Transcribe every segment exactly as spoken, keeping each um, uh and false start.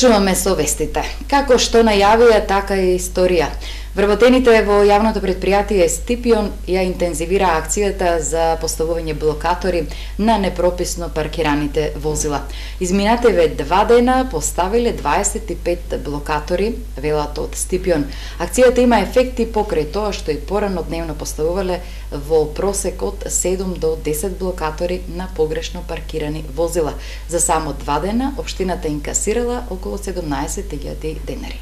Почнуваме со вестите. Како што најавија, така и историја. Вработените во јавното предпријатие Стипион ја интензивира акцијата за поставување блокатори на непрописно паркираните возила. Изминативе два дена поставиле дваесет и пет блокатори, велат од Стипион. Акцијата има ефекти покрај тоа што и порано дневно поставувале во просек од седум до десет блокатори на погрешно паркирани возила. За само два дена општината инкасирала околу седумнаесет илјади денари.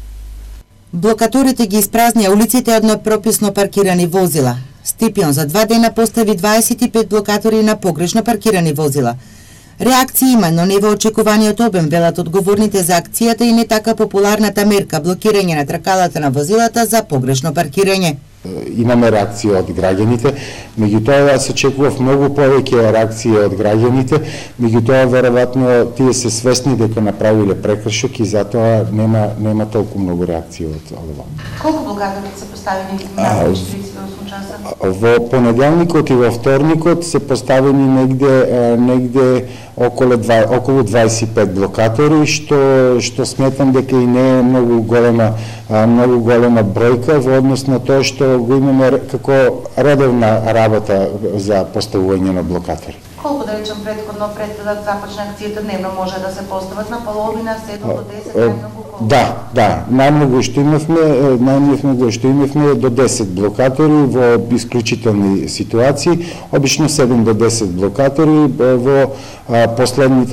Блокаторите ги испразнија улиците од непрописно паркирани возила. Стипион за два дена постави дваесет и пет блокатори на погрешно паркирани возила. Реакција има, но не во очекуваниот обем, велат одговорните за акцијата и не така популарната мерка блокирање на тракалата на возилата за погрешно паркирање. Имаме реакција од граѓаните, меѓутоа се очекував многу повеќе реакција од граѓаните, меѓутоа веројатно тие се свесни дека направиле прекршок и затоа нема нема толку многу реакција од ова. Колку блокатори се поставени на тридесет и осум часа? Во понеделникот и во вторникот се поставени негде негде околу два, околу дваесет и пет блокатори, што што сметам дека и не е многу голема многу голема бројка во однос на тоа што го имаме како редовна работа за поставување на блокатори. Колку да речем претходно пред да започне акцијата дневно може да се постават на половина, седум до десет, најмногу колку? Да, да, најмногу што имавме, најмногу што имавме до десет блокатори во исклучителни ситуации, обично седум до десет блокатори во последните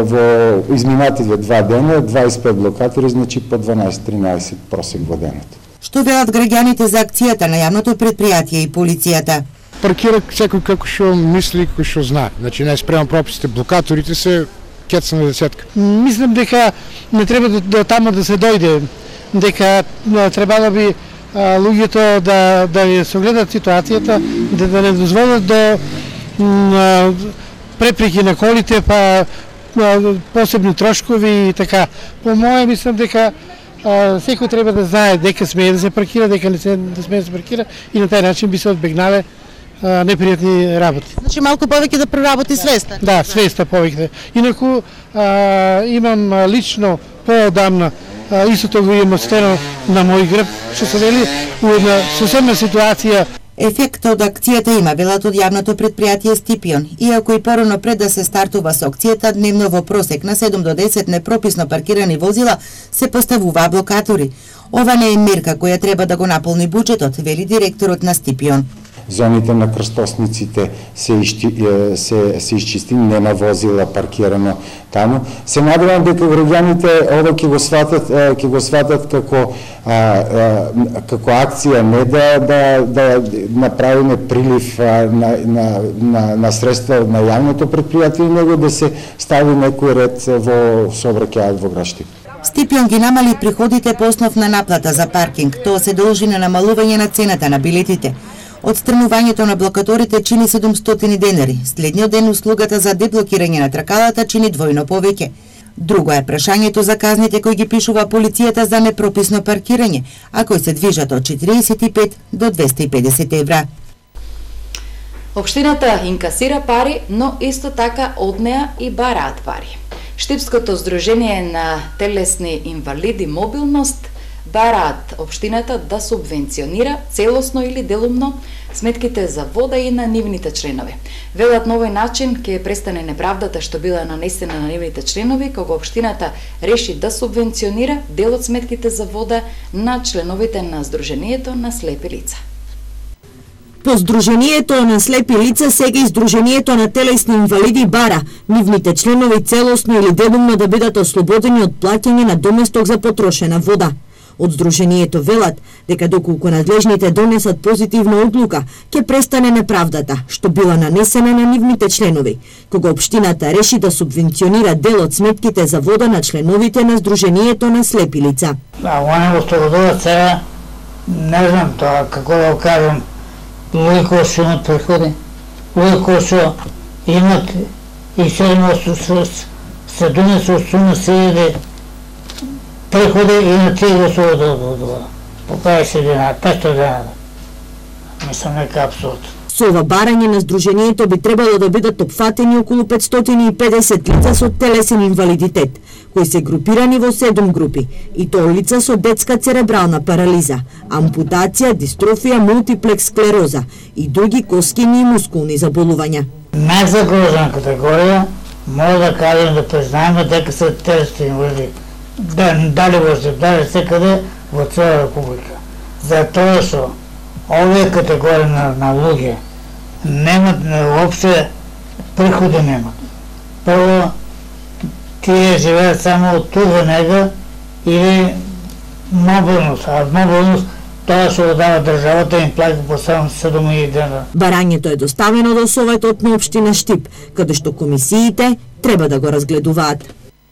во изминатите два дена, дваесет и пет блокатори, значи по дванаесет тринаесет просек во денот. Што велат граѓаните за акцијата на јавното предпријатие и полицијата? Паркира секој како што мисли, како што знае. Значи не спрема прописите, блокаторите се кеца на десетка. Мислам дека не треба до, до тамо да се дојде, дека требало би а, луѓето да да ја согледат ситуацијата, да, да не дозволат до м, препреки на колите, па а, посебни трошкови и така. По моје мислам дека а, секој треба да знае дека смее да се паркира, дека не се да смее да се паркира и на тај начин би се одбегнале непријатни работи. Значи малку повеќе да проработи свеста. Да, свеста повеќе. Инаку а, имам лично поодамна а, истото го имам стено на мој грб, што се вели у една сосемна ситуација. Ефект од акцијата има, велат од јавното предпријатие Стипион. Иако и порано пред да се стартува со акцијата, дневно во просек на седум до десет непрописно паркирани возила се поставуваа блокатори. Ова не е мерка која треба да го наполни буџетот, вели директорот на Стипион. Зоните на крстосниците се, ишти, се, се исчистени, нема возила паркирано таму. Се надевам дека граѓаните ова ќе го сватат, ќе го сватат како а, а, како акција, не да да да направиме прилив а, на, на, на, на средства на јавното предпријатие, него да се стави некој ред во сообраќајот во градот. Стипион ги намали приходите по основна наплата за паркинг. Тоа се должи на намалување на цената на билетите. Отстранувањето на блокаторите чини седумстотини денари. Следниот ден услугата за деблокирање на тракалата чини двојно повеќе. Друго е прашањето за казните кои ги пишува полицијата за непрописно паркирање, а кои се движат од четириесет и пет до двесте и педесет евра. Општината инкасира пари, но исто така од неа и бараат пари. Штипското здружение на телесни инвалиди мобилност бараат општината да субвенционира целосно или делумно сметките за вода и на нивните членови. Велат на овој начин ќе престане неправдата што била нанесена на нивните членови кога општината реши да субвенционира дел од сметките за вода на членовите на Сдруженијето на слепи лица. По Сдруженијето на слепи лица сега и Сдруженијето на телесни инвалиди бара нивните членови целосно или делумно да бидат ослободени од плаќање на доместок за потрошена вода. Од Сдруженијето велат дека доколку надлежните донесат позитивна одлука, ќе престане неправдата што била нанесена на нивните членови, кога општината реши да субвенционира дел од сметките за вода на членовите на Сдруженијето на слепи лица. А оние што го додат сега, не знам тоа како да го кажам, луѓе кои што имат приходи, луѓе кои што имат и седно се донесу сума седе приходи и на тие го се од по петдесет дена, петстотини дена. Мислам нека абсурд. Со ова барање на Сдруженијето би требало да бидат опфатени околу петстотини и педесет лица со телесен инвалидитет, кои се групирани во седум групи, и тоа лица со детска церебрална парализа, ампутација, дистрофија, мултиплекс склероза и други коскини и мускулни заболувања. Најзагрозена категорија може да кажем да признаеме дека се телесни инвалиди. Да, дали во Штип, дали секаде во цела република. Затоа што овие категории на, на луѓе немат воопште приходи немат. Прво, тие живеат само од туга нега или мобилност, а мобилност тоа што дава државата им плаќа по само седум илјади денара. Барањето е доставено до Советот на општина Штип, каде што комисиите треба да го разгледуваат.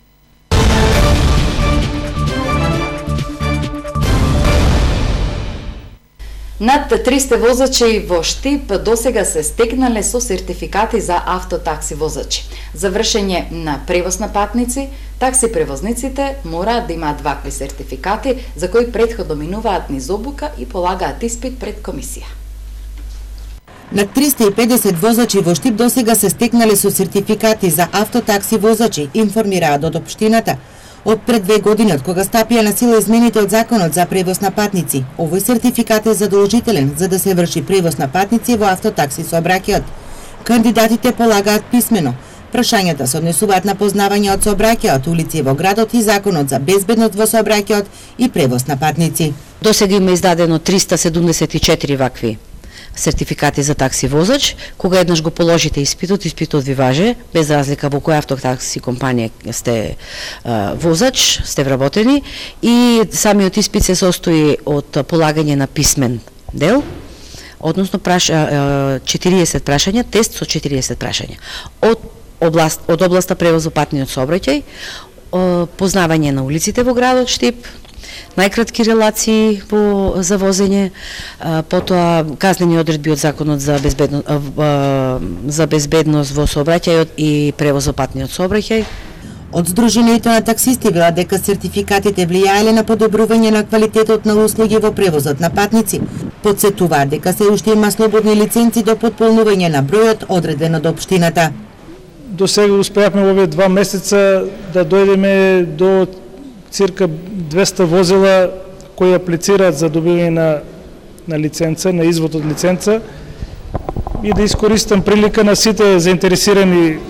Над триста возачи во Штип досега се стекнале со сертификати за автотакси возачи. За вршење на превоз на патници, такси превозниците мораат да имаат вакви сертификати за кои претходно минуваат низ обука и полагаат испит пред комисија. Над триста и педесет возачи во Штип досега се стекнале со сертификати за автотакси возачи, информираат од општината. Од пред две години, од кога стапија на сила измените од Законот за превоз на патници, овој сертификат е задолжителен за да се врши превоз на патници во автотакси сообраќајот. Кандидатите полагаат писмено. Прашањата се однесуваат на познавање од сообраќајот, улици во градот и Законот за безбедност во сообраќајот и превоз на патници. Досега има издадено триста седумдесет и четири вакви сертификати за такси возач. Кога еднаш го положите испитот, испитот ви важе, без разлика во која автотакси компанија сте а, возач, сте вработени, и самиот испит се состои од полагање на писмен дел, односно праш, а, четириесет прашања, тест со четириесет прашања. Од област, од областа превоз во патниот сообраќај, познавање на улиците во градот Штип, најкратки релации по за возење, потоа казнени одредби од Законот за безбедност, за безбедност во сообраќајот и превоз во патниот сообраќај. Од Сдруженијето на таксисти велат дека сертификатите влијаеле на подобрување на квалитетот на услуги во превозот на патници. Потсетуваат дека се уште има слободни лиценци до потполнување на бројот одреден од општината. До сега успеавме во овие два месеца да дојдеме до цирка двеста возила кои аплицираат за добивање на, на лиценца, на извод од лиценца, и да искористам прилика на сите заинтересирани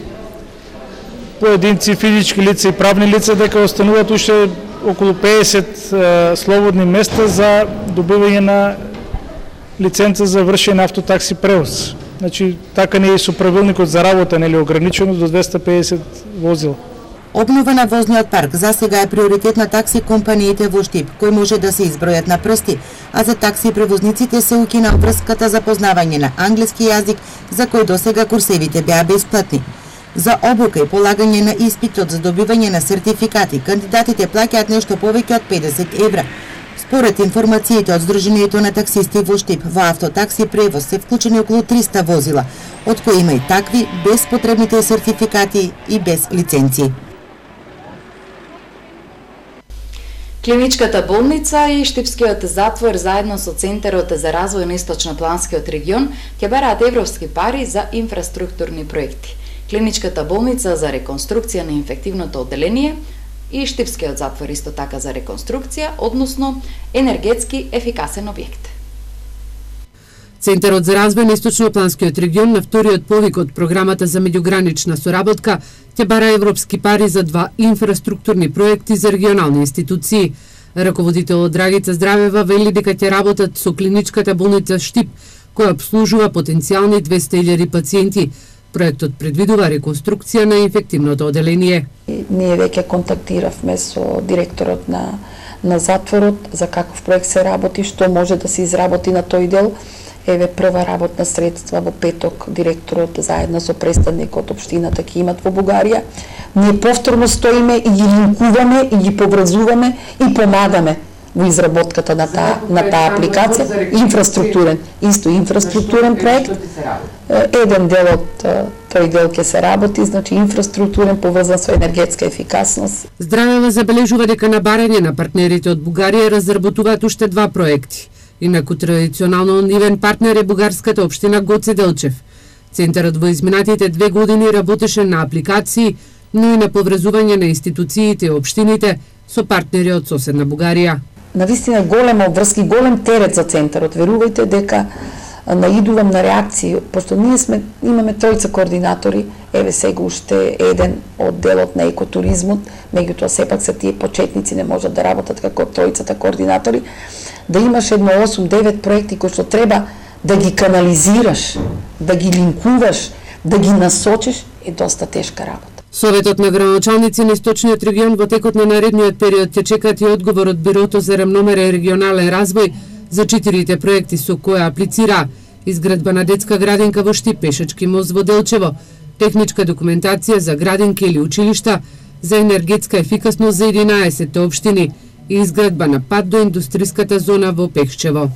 поединци, физички лица и правни лица дека остануваат уште околу педесет е, слободни места за добивање на лиценца за вршење на автотакси превоз. Значи, така не е со правилникот за работа, нели ограничено до двеста педесет возила. Обнова на возниот парк засега е приоритет на такси компаниите во Штип, кои може да се избројат на прсти, а за такси превозниците се укина врската за познавање на англиски јазик, за кој досега курсевите беа бесплатни. За обука и полагање на испитот за добивање на сертификати, кандидатите плаќаат нешто повеќе од педесет евра. Според информациите од Сдруженијето на таксисти во Штип, во автотакси превоз се вклучени околу триста возила, од кои има и такви без потребните сертификати и без лиценци. Клиничката болница и Штипскиот затвор заедно со Центарот за развој на Источнопланскиот регион ќе бараат европски пари за инфраструктурни проекти. Клиничката болница за реконструкција на инфективното одделение и Штипскиот затвор исто така за реконструкција, односно енергетски ефикасен објект. Центарот за развој на Источнопланскиот регион на вториот повик од програмата за меѓугранична соработка ќе бара европски пари за два инфраструктурни проекти за регионални институции. Раководителот Драгица Здравева вели дека ќе работат со клиничката болница Штип, која обслужува потенцијални двеста илјади пациенти. Проектот предвидува реконструкција на инфективното одделение. Ние веќе контактиравме со директорот на на затворот за каков проект се работи, што може да се изработи на тој дел. Еве прва работна средства во петок директорот заедно со представникот општината ќе имат во Бугарија. Ние повторно стоиме и ги линкуваме и ги поврзуваме и помагаме во изработката на таа на таа апликација, инфраструктурен, исто инфраструктурен проект. Еден дел од тој дел ќе се работи, значи инфраструктурен поврзан со енергетска ефикасност. Здравева забележува дека на барање на партнерите од Бугарија разработуваат уште два проекти. Инаку традиционално нивен партнер е бугарската општина Гоце Делчев. Центарот во изминатите две години работеше на апликации, но и на поврзување на институциите и општините со партнери од соседна Бугарија. Навистина голем обврски, голем терет за центарот. Верувајте дека наидувам на реакции, пошто ние сме имаме тројца координатори, еве сега уште еден од делот на екотуризмот, меѓутоа сепак се тие почетници не можат да работат како тројцата координатори, да имаш едно осум-девет проекти кои што треба да ги канализираш, да ги линкуваш, да ги насочиш, е доста тешка работа. Советот на градоначалници на Источниот регион во текот на наредниот период ќе чекат и одговор од Бирото за рамномерен регионален развој за четирите проекти со кои аплицира: изградба на детска градинка во Штип, пешачки мост во Делчево, техничка документација за градинки или училишта, за енергетска ефикасност за единаесет општини и изградба на пат до индустријската зона во Пехчево.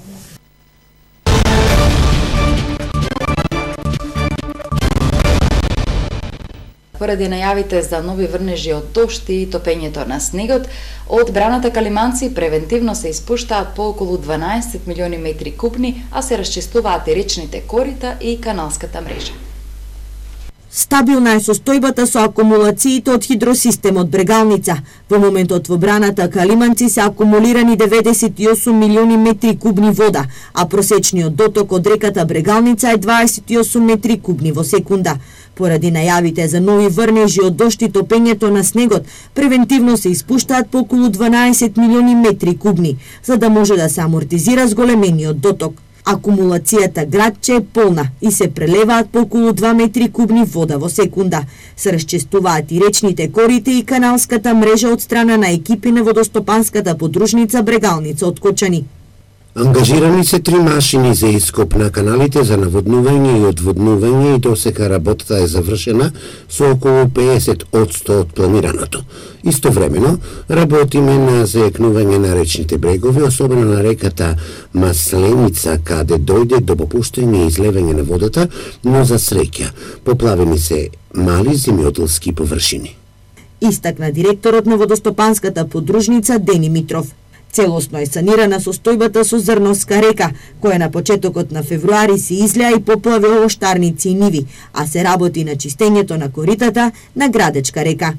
Поради најавите за нови врнежи од дожд и топењето на снегот, од браната Калиманци превентивно се испуштаат по околу дванаесет милиони метри кубни, а се расчистуваат и речните корита и каналската мрежа. Стабилна е состојбата со акумулациите од хидросистемот Брегалница. Во моментот во браната Калиманци се акумулирани деветдесет и осум милиони метри кубни вода, а просечниот доток од реката Брегалница е дваесет и осум метри кубни во секунда. Поради најавите за нови врнежи од дожд и топењето на снегот, превентивно се испуштаат по околу дванаесет милиони метри кубни, за да може да се амортизира зголемениот доток. Акумулацијата градче е полна и се прелеваат по околу два метри кубни вода во секунда. Се расчистуваат и речните корите и каналската мрежа од страна на екипи на водостопанската подружница Брегалница од Кочани. Ангажирани се три машини за ископ на каналите за наводнување и одводнување и досека работата е завршена со околу педесет одсто од планираното. Истовремено, работиме на зајакнување на речните брегови, особено на реката Масленица, каде дојде до попуштање и излевање на водата, но за среќа, поплавени се мали земјоделски површини. Истакна директорот на водостопанската подружница Дени Митров. Целосно е санирана состојбата со Зрновска река, која на почетокот на февруари се излеа и поплави овоштарници и ниви, а се работи на чистењето на коритата на Градечка река.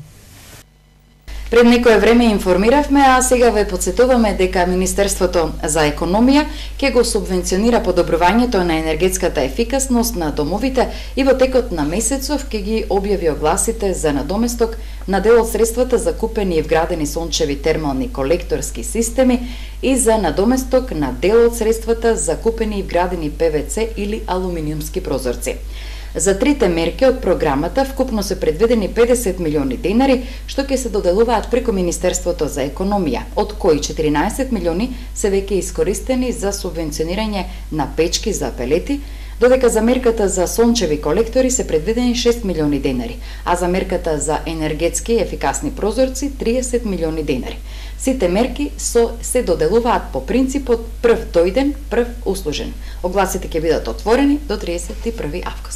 Пред некое време информиравме, а сега ве подсетуваме дека Министерството за економија ќе го субвенционира подобрувањето на енергетската ефикасност на домовите и во текот на месецов ќе ги објави огласите за надоместок на дел од средствата за купени и вградени сончеви термални колекторски системи и за надоместок на дел од средствата за купени и вградени Пе Ве Це или алуминиумски прозорци. За трите мерки од програмата вкупно се предвидени педесет милиони денари, што ќе се доделуваат преку Министерството за економија, од кои четиринаесет милиони се веќе искористени за субвенционирање на печки за пелети, додека за мерката за сончеви колектори се предвидени шест милиони денари, а за мерката за енергетски ефикасни прозорци триесет милиони денари. Сите мерки со се доделуваат по принципот прв дојден, прв услужен. Огласите ќе бидат отворени до триесет и први август.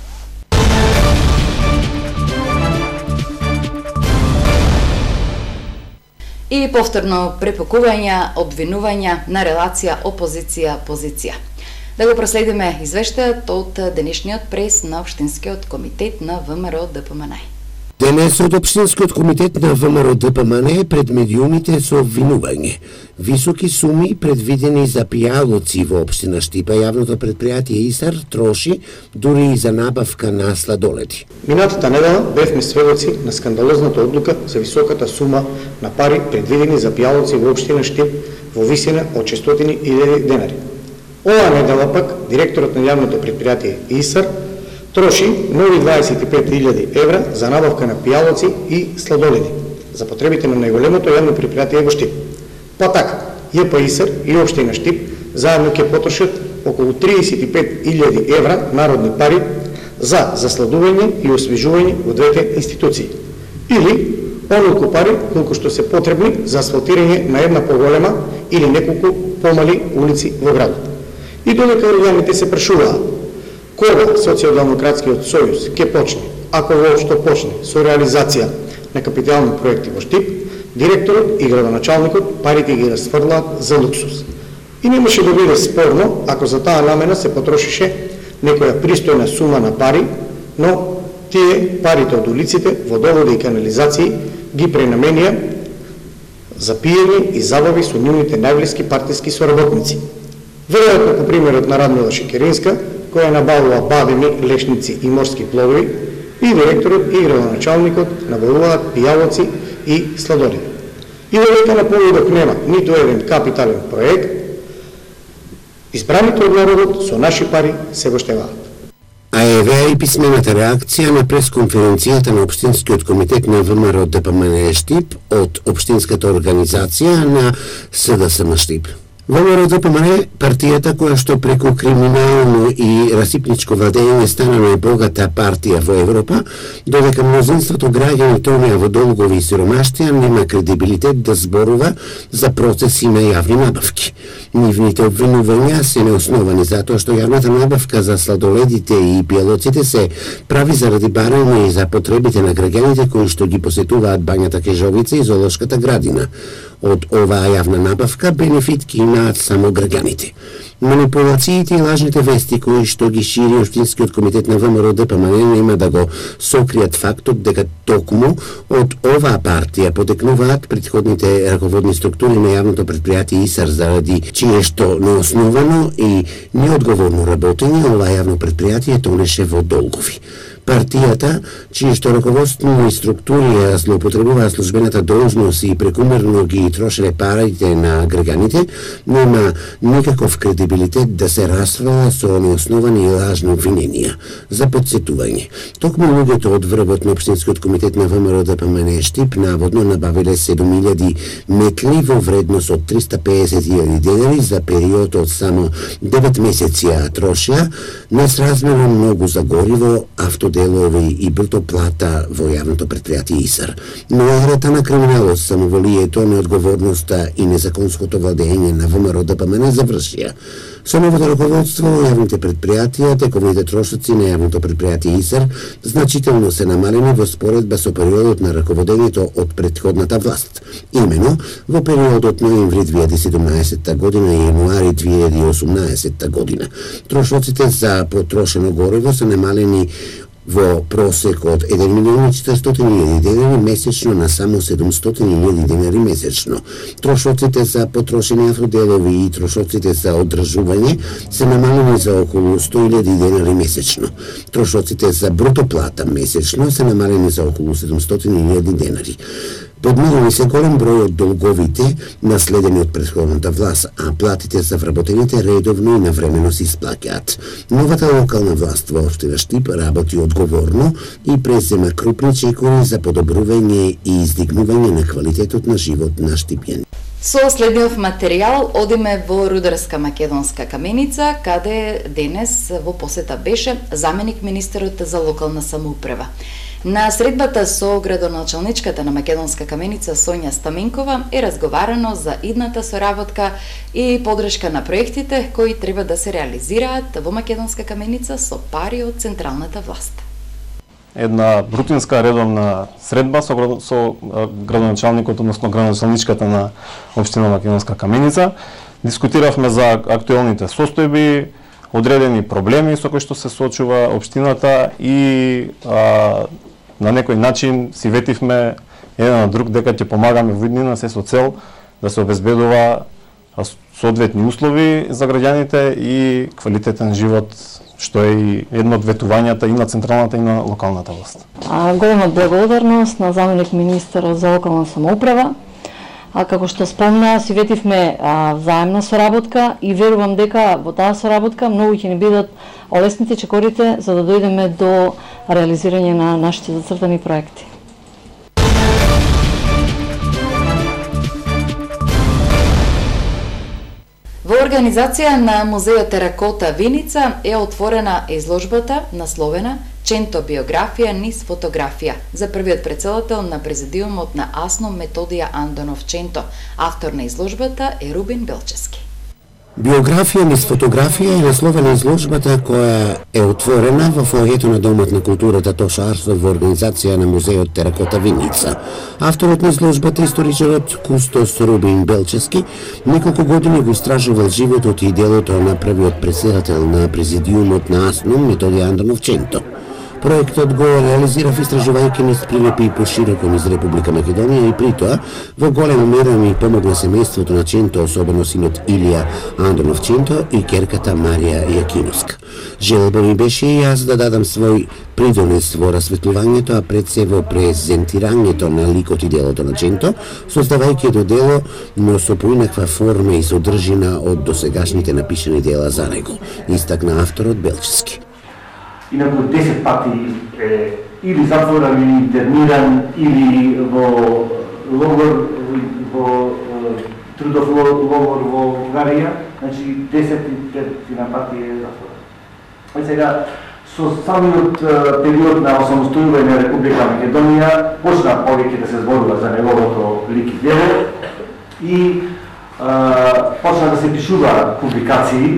И повторно препокување, обвинувања на релација опозиција-позиција. Да го проследиме извештајот од денешниот прес на Општинскиот комитет на Вэ Ем Р Д П М Н. Денес од Општинскиот комитет на Вэ Ем Р Д П М Н пред медиумите со обвинување. Високи суми предвидени за пијалоци во општина Штипа, јавното предпријатие ИСАР троши дури и за набавка на сладоледи. Минатата недела бевме сведоци на скандалозната одлука за високата сума на пари предвидени за пијалоци во општина Штип во висина од шестстотини илјади денари. Оваа недела пак директорот на јавното предпријатие ИСАР троши нови дваесет и пет илјади евра за набавка на пијалоци и сладоледи за потребите на најголемото јавно предпријатие во Штип. Па така, Ја П ИСАР и општина Штип заедно ќе потрошат околу триесет и пет илјади евра народни пари за засладување и освежување во двете институции. Или онолку пари колку што се потребни за асфалтирање на една поголема или неколку помали улици во градот. И додека граѓаните се прашуваат кога Социјалдемократскиот сојуз ќе почне, ако воопшто почне, со реализација на капитални проекти во Штип, директорот и градоначалникот парите ги расфрлаат за луксус. И немаше да биде спорно ако за таа намена се потрошише некоја пристојна сума на пари, но тие парите од улиците, водоводи и канализации ги пренаменија за пиење и забави со нивните најблиски партиски соработници. Веројатно по примерот на Радмила Шекеринска, која набавува бадеми, лешници и морски пловови, и директорот и градоначалникот набавуваат пијалоци и сладоледи. И додека на поводок нема ниту еден капитален проект, избраните од народот со наши пари се гоштеваат. А еве и писмената реакција на пресконференцијата на Општинскиот комитет на ВМРО ДПМН Штип од Општинската организација на СДСМ Штип. ВМРО ДПМН, партијата која што преку криминално и расипничко владење стана најбогата партија во Европа, додека мнозинството граѓани тонеа во долгови и сиромаштија, нема кредибилитет да зборува за процеси на јавни набавки. Нивните обвинувања се неосновани затоа што јавната набавка за сладоледите и пијалоците се прави заради барање и за потребите на граѓаните кои што ги посетуваат бањата Кежовица и зоолошката градина. Од оваа јавна набавка бенефит ги имаат само граѓаните. Манипулациите и лажните вести кои што ги шири Општинскиот комитет на ВМРО ДПМН нема да го сокријат фактот дека токму од оваа партија потекнуваат претходните раководни структури на јавното претпријатие ИСАР, заради чие што неосновано и неодговорно работење ова јавно претпријатие тонеше во долгови. Партијата, чие што раководство и структури ја злоупотребуваа службената должност и прекумерно ги трошеле парите на граѓаните, нема никаков кредибилитет да се расправа со неосновани и лажни обвиненија. За подсетување, токму луѓето од врвот на Општинскиот комитет на ВМРО ДПМН Штип наводно набавиле седум илјади метли во вредност од триста пеесет илјади денари за период од само девет месеци, а трошија несразмерно многу за гориво, автоделови и брто плата во јавното претпријатие ИСАР. Но ерата на криминалот, самоволието, неодговорноста и незаконското владење на ВМРО ДПМН завршија. Со новото раководство во јавните претпријатија, тековните трошоци на јавното претпријатие ИСАР значително се намалени во споредба со периодот на раководењето од претходната власт. Имено, во периодот ноември две илјади и седумнаесетта година и јануари две илјади и осумнаесетта година. Трошоците за потрошено гориво се намалени во просек од еден милион и четиристотини илјади денари месечно на само седумстотини илјади денари месечно. Трошоците за потрошени автоделови и трошоците за одржување се намалени за околу сто илјади денари месечно. Трошоците за бруто плата месечно се намалени за околу седумстотини илјади денари. Подмирени се голем број од долговите наследени од претходната власт, а платите за вработените редовно и навремено се исплаќаат. Новата локална власт во општина Штип работи одговорно и презема крупни чекори за подобрување и издигнување на квалитетот на живот на штипјани. Со следниот материјал одиме во Рударска македонска каменица, каде денес во посета беше заменик министерот за локална самоуправа. На средбата со градоначалничката на Македонска каменица Сонја Стаменкова е разговарано за идната соработка и подршка на проектите кои треба да се реализираат во Македонска каменица со пари од централната власт. Една рутинска редовна средба со, со градоначалникот, односно градоначалничката на општина Македонска каменица. Дискутиравме за актуелните состојби, одредени проблеми со кои што се соочува општината и а, на некој начин си ветивме еден на друг дека ќе помагаме во иднина се со цел да се обезбедува соодветни услови за граѓаните и квалитетен живот, што е и едно од ветувањата и на централната и на локалната власт. А, голема благодарност на заменик министерот за локална самоуправа. А како што спомна, си ветивме а, взаемна соработка и верувам дека во таа соработка многу ќе ни бидат олесните чекорите за да дојдеме до реализирање на нашите зацртани проекти. Во организација на Музејот Теракота Виница е отворена изложбата насловена Ченто биографија низ фотографија за првиот претседател на президиумот на АСНО Методија Андонов Ченто. Автор на изложбата е Рубин Белчевски. Биографија низ фотографија е насловена изложбата која е отворена во фојето на Домот на културата Тоша Арсов во организација на музеот Теракота Виница. Авторот на изложбата, историчарот кустос Рубин Белчевски, неколку години го истражувал животот и делото на првиот претседател на президиумот на АСНУМ Методија Андоновченто. Проектот го реализирав истражувајќи низ прилепи и пошироко низ Република Македонија и при тоа во голема мера ми помогна семејството на Ченто, особено синот Илија Андонов Ченто и керката Марија Јакиновска. Желба ми беше и јас да дадам свој придонес во расветлувањето, а пред се во презентирањето на ликот и делото на Ченто, создавајќи едно дело, но со поинаква форма и содржина од досегашните напишани дела за него, истакна авторот Белчевски. Инаку десет пати е или затворен, или интерниран, или во логор, во трудов логор во Бугарија, значи десет на пати е затворен. И сега, со самиот период на осамостојување на Република Македонија, почна повеќе да се зборува за неговото лик и дело и а, почна да се пишува публикации.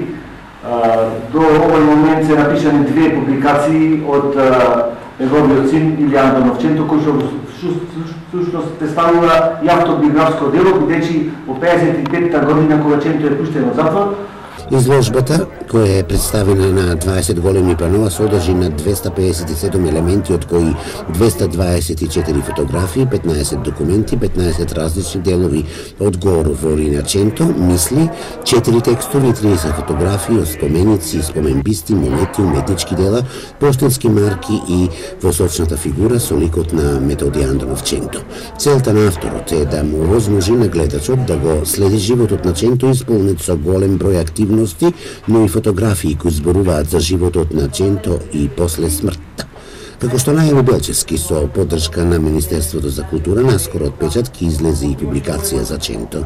До овој момент се напишани две публикации од неговиот син Илија Андонов Ченто, кој што всушност представува и автобиографско дело, бидејќи во пеесет и петта година кога Ченто е пуштен од затвор. Изложбата, која е представена на дваесет големи панова, содржи на двеста пеесет и седум елементи, од кои двеста дваесет и четири фотографии, петнаесет документи, петнаесет различни делови од говори на Ченто, мисли, четири текстови, триесет фотографии од споменици, споменбисти, монети, уметнички дела, поштенски марки и восочната фигура со ликот на Методија Андонов Ченто. Целта на авторот е да му возможи на гледачот да го следи животот на Ченто исполнет со голем број активности, но и фотографии кои зборуваат за животот на Ченто и после смртта. Како што најави Белчевски, со поддршка на Министерството за култура, наскоро од печат ќе излезе и публикација за Ченто.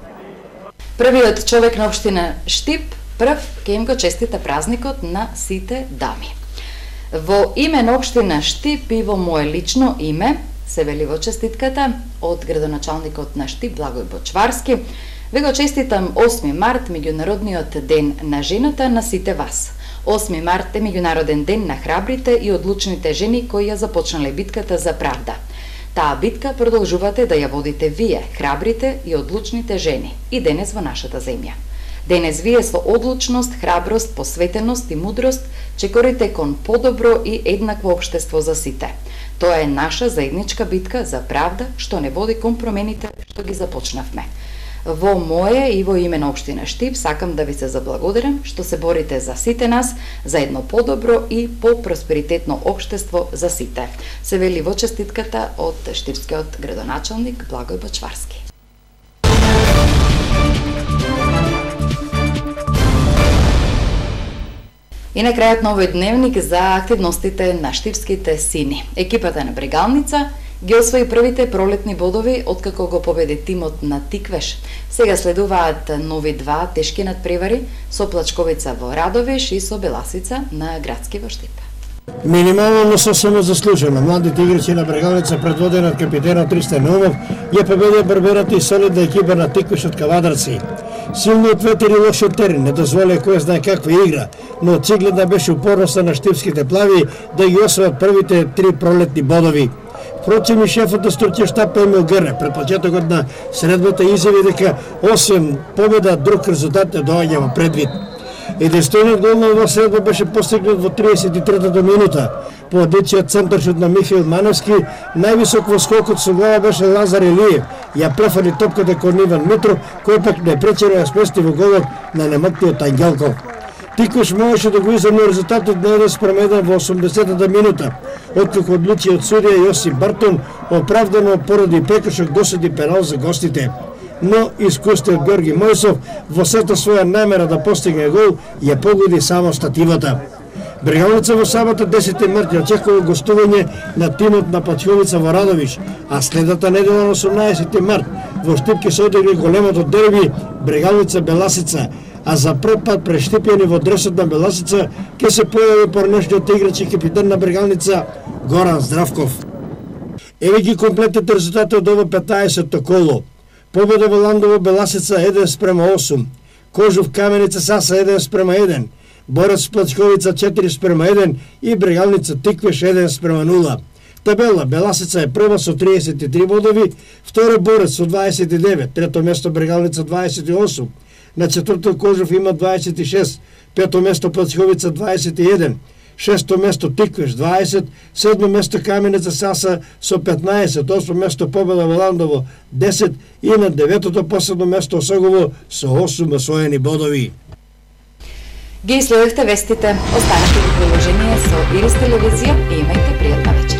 Првиот човек на општина Штип прв ќе им го честита празникот на сите дами. Во име на општина Штип и во мое лично име, се вели во честитката од градоначалникот на Штип Благој Бочварски, ве го честитам осми март, меѓународниот ден на жената, на сите вас. осми март е меѓународен ден на храбрите и одлучните жени кои ја започнале битката за правда. Таа битка продолжувате да ја водите вие, храбрите и одлучните жени, и денес во нашата земја. Денес вие со одлучност, храброст, посветеност и мудрост чекорите кон подобро и еднакво општество за сите. Тоа е наша заедничка битка за правда што не води кон промените што ги започнавме. Во мое и во име на општина Штип сакам да ви се заблагодарам што се борите за сите нас, за едно подобро и по-просперитетно општество за сите. Се вели во честитката од штипскиот градоначалник Благој Бочварски. И на крајот на овој дневник за активностите на штипските сини. Екипата на Брегалница ги освои првите пролетни бодови откако го победи тимот на Тиквеш. Сега следуваат нови два тешки надпревари со Плачковица во Радовиш и со Беласица на Градски во Штип. Минимално, но сосема заслужено. Младите играчи на Брегалница, предводени од капитенот Ристен Новов, ја победија барберата и солидна екипа на Тиквеш од Кавадарци. Силниот ветер и лошиот терен не дозволија кој знае каква игра, но очигледно беше упорноста на штипските плави да ги освојат првите три пролетни бодови. Впрочем, и шефот на Стручјев штаб Емил Грне пред почетокот на средбата изјави дека освен победа друг резултат не доаѓа во предвид. Единствениот гол на оваа средба беше постигнат во триесет и третата минута. По одличниот центаршут на Михаил Маневски, највисок во скокот со глава беше Лазар Илиев. Ја префали топката кон Иван Митров, кој пак не пречера ја смести во голот на немактиот Ангелков. Тиквеш можеше да го иземне резултатот на еден спрем еден во осумдесетата минута, откако одличниот судија Јосип Бартон оправдано поради прекршок досуди пенал за гостите. Но искустиот Георги Мојсов во сета своја намера да постигне гол ја погоди само стативата. Брегалница во сабота десети март ја очекува гостување на тимот на Плачковица во Радовиш, а следната недела на осумнаесети март во Штип ќе се одигра големото дерби Брегалница-Беласица, а за прв пат прештипјани во дресот на Беласица ќе се појави порнешниот играч и капитан на Брегалница Горан Здравков. Еве ги комплетните резултати од ово петнаесетто коло. Победа во Ландово Беласица еден спрема осум. Кожув Каменица Саса еден спрема еден, Борец Плачковица четири спрема еден и Брегалница Тиквеш еден спрема нула. Табела Беласица е прва со триесет и три бодови, втора Борец со дваесет и девет, трето место Брегалница дваесет и осум, на четврто Кожув има дваесет и шест, пето место Плачковица дваесет и еден, шесто место Тиквеш дваесет, седмо место Каменица Саса со петнаесет, осмо место Победа Валандово десет и на деветото последно место Осогово со осум освоени бодови. Ги следовте вестите, останете во приложение со Ирис телевизија и имајте пријатна вечер.